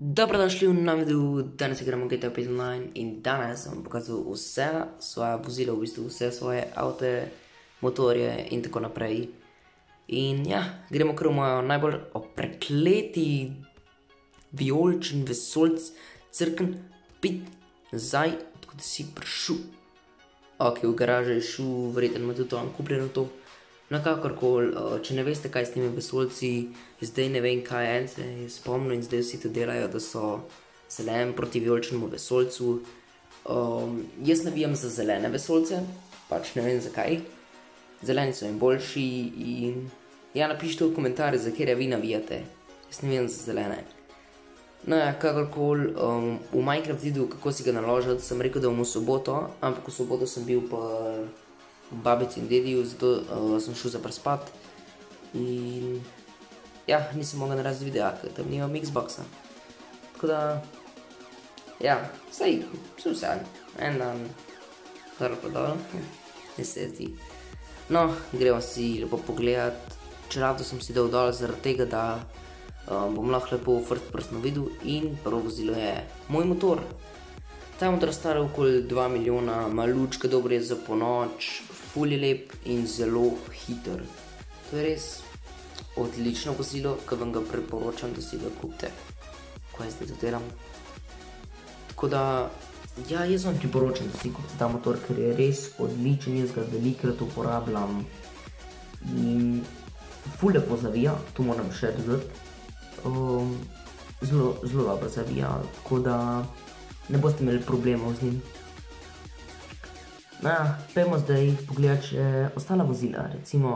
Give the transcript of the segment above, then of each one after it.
Dobrodošli v novem videu, danes igramo GTA 5 Online in danes vam pokazal vse svoje vozila, v bistvu vse svoje avte, motorje in tako naprej. In ja, gremo kar v mojo najbolj oprekleti vijoličen vesoljc crken pit nazaj, odkud si prišel. Ok, v garaže je šel, verjetno ima tudi to kupljeno to. No, kakorkoli, če ne veste, kaj s temi vesoljci, zdaj ne vem, kaj en se je spomnil in zdaj vsi to delajo, da so zelen proti vijoličnemu vesoljcu. Jaz navijam za zelene vesoljce, pač ne vem zakaj. Zeleni so jim boljši in ja, napišite v komentarje, za kjer vi navijate. Jaz navijam za zelene. No ja, kakorkoli, v Minecraft videu, kako si ga naložiti, sem rekel, da bom v soboto, ampak v soboto sem bil pa babici in dediju, zato sem šel za prespat. In ja, nisem mogel narediti videa, ker tam nimam Xboxa. Tako da, ja, sej vse, en dan, kar pa dol, ne se zdi. No, gremo si lepo pogledat, čeravno sem si dal dol zaradi tega, da bom lahko lepo first person videl in prvo vozilo je moj motor. Ta motor star okoli 2 milijona, malučka, dobro je za ponoč, ful je lep in zelo hiter. To je res odlično vozilo, ki vam ga priporočam, da si ga kupite. Ko jaz zdaj to delam. Tako da, ja, jaz vam priporočam, da si kupite ta motor, ker je res odličen, jaz ga velikrat uporabljam. In ful lepo zavija, to moram še dodati. Zelo dobro zavija, tako da ne boste imeli problemov z njim. No ja, pojmo zdaj pogledati še ostala vozila, recimo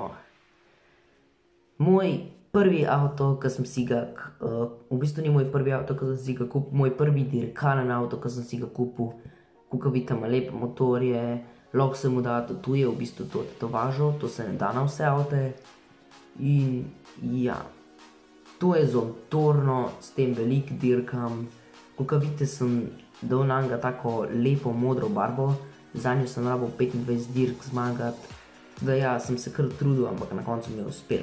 moj prvi avto, ki sem si ga, v bistvu ni moj prvi avto, ki sem si ga kupil, moj prvi dirkalen avto, ki sem si ga kupil, kakor vidite, ima lepe motorje, lahko se mu da tatuje, v bistvu to tetovažo, to se ne da na vse avte. In ja, to je zotorno, s tem velik dirkam, kakor vidite, sem dal nanjega tako lepo modro barvo, za njo sem rabil 25 dirk zmagati, da ja, sem se kar trudil, ampak na koncu mi je uspel.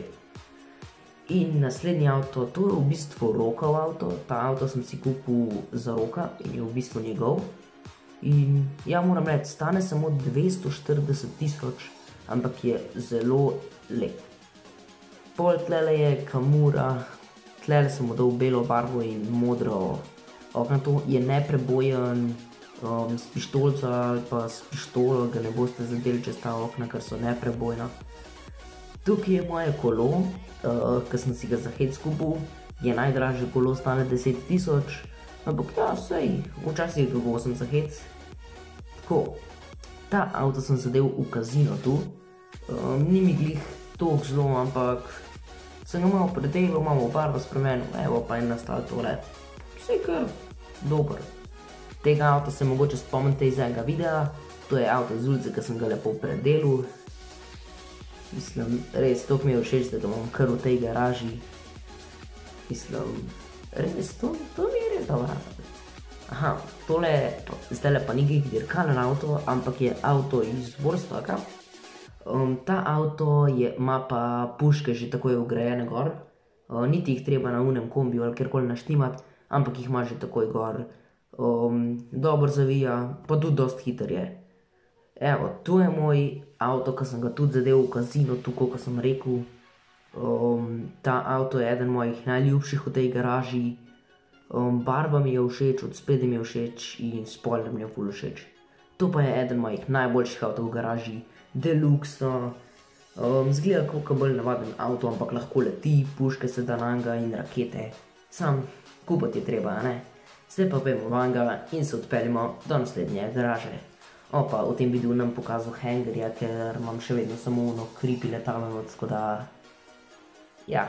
In naslednji avto, to je v bistvu Rokov avto, ta avto sem si kupil za Roka in je v bistvu njegov. In ja, moram reči, stane samo 240 000, ampak je zelo lep. Pol tlele je Kamura, tlele sem mu dal belo barvo in modro okna, to je neprebojen, s pištolco ali pa s pištolo ga ne boste zadeli čez ta okna, ker so neprebojna. Tukaj je moje kolo, ki sem si ga za hec kupil, je najdražje kolo, stane 10 000, ampak ja, sej, včasih ga vozim za hec. Tako, ta avto sem zadel v kazino tu, ni mi glih toliko zelo, ampak sem ga malo predelal, malo barvo spremenil, evo pa je nastalo tole. Vse kar dober. Tega avta se mogoče spomnite iz enega videa, to je avto iz ulice, ki sem ga lepo predelal. Mislim, res, toliko mi je všeč, da ga imam kar v tej garaži. Mislim, res, to mi je res dobro. Aha, tole, zdajle pa ni dirkalen avto, ampak je avto iz Vorstaka. Ta avto ima pa puške že takoj vgrajene gor, niti jih treba na unem kombiju ali kjerkoli naštimati, ampak jih ima že takoj gor. Dobro zavija, pa tudi dosti hiter je. Evo, to je moj avto, ki sem ga tudi zadel v kazino, tukaj, kot sem rekel. Ta avto je eden mojih najljubših v tej garaži. Barva mi je všeč, od spredaj mi je všeč in spoiler mi je ful všeč. To pa je eden mojih najboljših avtov v garaži, deluxe. Zgleda kakor bolj navaden avto, ampak lahko leti, puške se da nanjega in rakete. Sam kupati je treba, ne? Zdaj pa pojmo vanjga in se odpeljimo do naslednje garaže. Opa, v tem videu nam pokazal hangarja, ker imam še vedno samo ono creepy letalo, tako da, ja.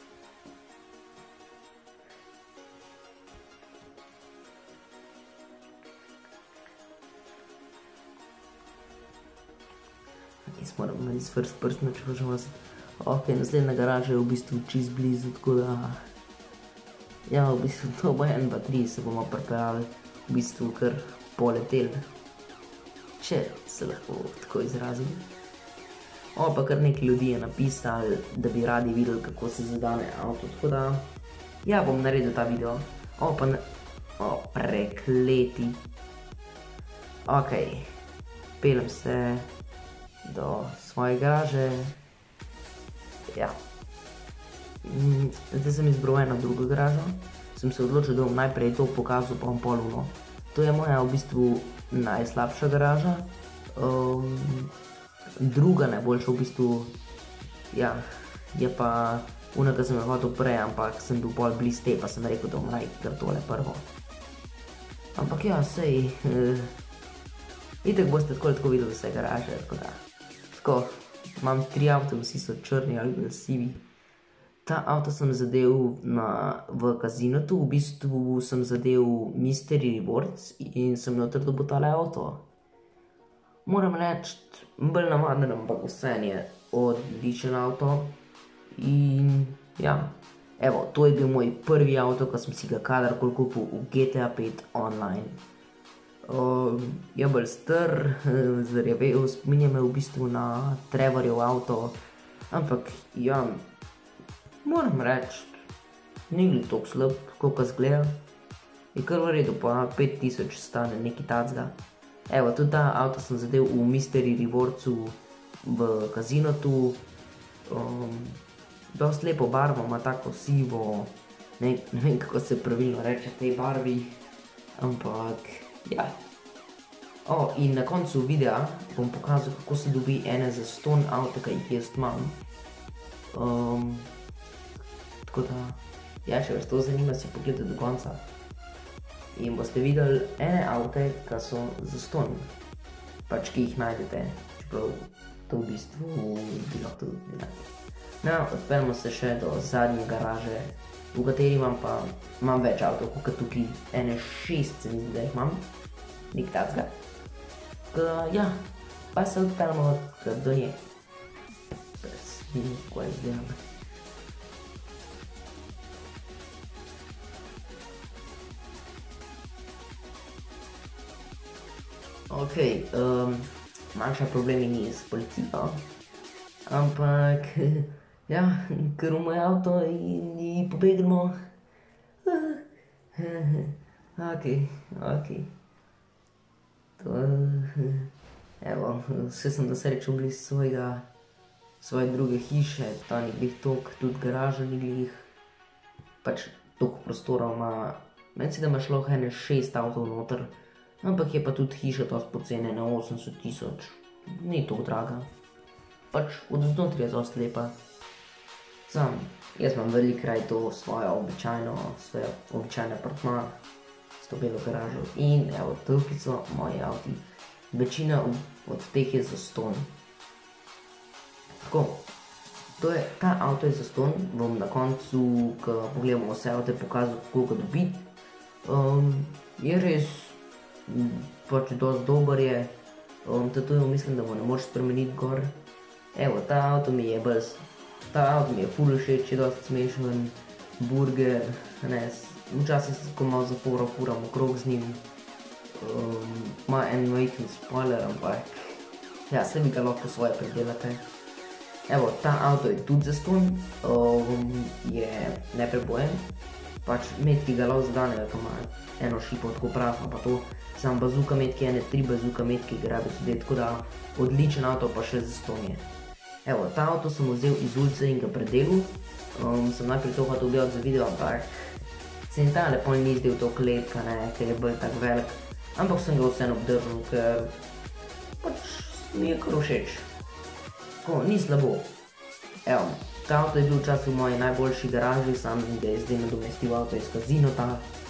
Jaz moram iz first person, če hočem vas. Ok, naslednja garaža je v bistvu čist blizu, tako da, ja, v bistvu to bo 1, 2, 3, se bomo pripeljali, v bistvu kar poleteli. Če se lahko tako izrazim. Pa kar nekaj ljudi je napisali, da bi radi videli, kako se zadane avto, tako da, ja, bom naredil ta video. O, pa ne... O, prekleti. Ok, peljem se do svoje garaže. Ja. Zdaj sem izbral eno drugo garažo. Sem se odločil, da bom najprej to pokazal, pa bom poluno. To je moja v bistvu najslabša garaža. Druga najboljša v bistvu, ja, je pa una, ki sem jo hotel prej, ampak sem bil bolj bliz te, pa sem rekel, da bom raj kar tole prvo. Ampak ja, sej, itak boste tako videli vse garaže, tako da. Tako, imam 3 avte, vsi so črni ali sivi. Ta avto sem zadev v Casinotu, v bistvu sem zadev Mystery Rewards in sem noter dobil tale avto. Moram reči, bolj navaden, ampak vseeno je odličen avto. In ja, evo, to je bil moj prvi avto, ko sem si ga kadarkoli kupil v GTA 5 online. Je bolj star, zarjavel, spominja me v bistvu na Trevorjev avto, ampak ja, moram reči, ni bil toliko slab, koliko zgleda. Je kar v redu, pa 5000 stane nekaj tacga. Evo, tudi ta avto sem zadev v Mystery Rewardsu v Casinotu. Dost lepo barvo, ima tako sivo, ne vem kako se pravilno reče tej barvi, ampak ja. In na koncu videa bom pokazal, kako se dobi ene zastonj avto, ki jih jaz imam. Tako da, ja, če vas to zanima, si pogledajte do konca. In boste videli ene avte, ki so zastonj, pač ki jih najdete, čeprav to v bistvu bi lahko tudi najdete. No, odpeljamo se še do zadnje garaže, v kateri imam več avtov, kot tukaj, ene 6 se mi zdi, da jih imam, nek tacga. Ja, pa se odpeljamo do nje. Vidim, kako je izgledam. Ok, manjša problemi ni s policijo, ampak ja, ker v moj avto in pobegnemo. Ok. Evo, vse sem do srečo bliz svoje druge hiše, ta ni glih toliko, tudi garaža ni glih, pač toliko prostorov ima, meni se da ima šlo ene 6 avtov noter, ampak je pa tudi hiša dosti poceni, na 80 000, ni toliko draga, pač od znotraj je dosti lepa. Sam, jaz imam veliko raj to svoje običajne apartma, s to belo garažo in evo, tukaj so moji avti. Večina od teh je zastonj. Tako, ta avto je zastonj, bom na koncu, ko pogledamo vse avte, pokazal, kako ga dobiti. Je res, pač dosti dober je, tatujo mislim, da mu ne moreš spremeniti gor. Evo, ta avto mi je ful všeč, je dosti smešen, burger, včasih se tako malo furam okrog z njim. Ima en majhen spoiler, ampak ja, se mi ga lahko svoje predelate. Evo, ta avto je tudi zastonj, je neprebojen, pač metki ga lahko zadanejo, pa ima eno šipo tako prafno, pa to sam bazuka metki, ene 3 bazuka metki ga rabi tudi, tako da odličen avto pa še zastonj je. Evo, ta avto sem vzel iz ulice in ga predelil, sem najprej to hotel delati za video, ampak se mi tale pol ni zdel toliko lep, ker je bolj tak velik, ampak sem ga vseeno obdržal, ker pač mi je kar všeč. Tako, ni slabo. Evo, ta avto je bil včasih v moji najboljši garaži, sam ga je zdaj nadomestil avto iz Casinota.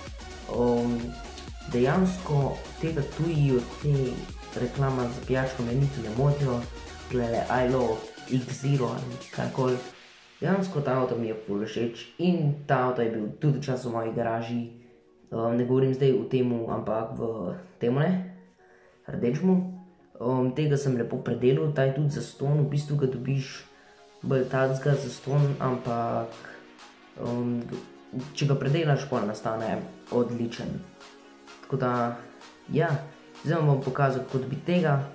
Dejansko tega tuji od te reklama za pijačko me niti ne motijo, glede I love X0 ali karkoli. Dejansko ta avto mi je ful všeč in ta avto je bil tudi včasih v moji garaži. Ne govorim zdaj v temu, ampak v temu rdečemu. Tega sem lepo predelil, ta je tudi zastonj, v bistvu ga dobiš bolj tacga zastonj, ampak če ga predelaš, pol nastane odličen. Tako da, ja, zdaj vam bom pokazal, kako dobiti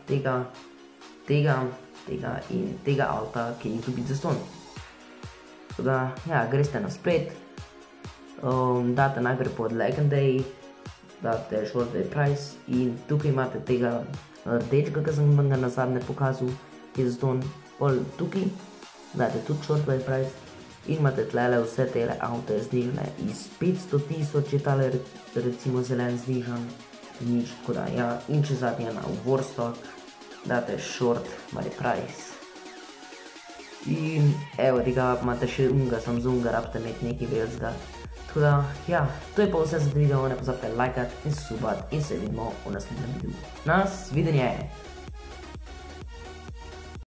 tega in tega avta, ki jih dobiti zastonj. Tako da, ja, greste na splet, date najprej pod Legendary, date short way price in tukaj imate tega rdečega, ki sem vam ga nazadnje pokazal, ki je zaston. Pol tukaj date tudi short way price in imate tlele vse tele avto znižene iz 500 000 je tale recimo zelen znižen, nič, tako da ja, in če zadnje na Warstock, date short way price. In evo tega imate še unga, Samsunga, rabite imeti nekaj velikega. Tako da, ja, to je pa vse za video, ne pozabite lajkati in subati in se vidimo v naslednjem videu. Nas videnje!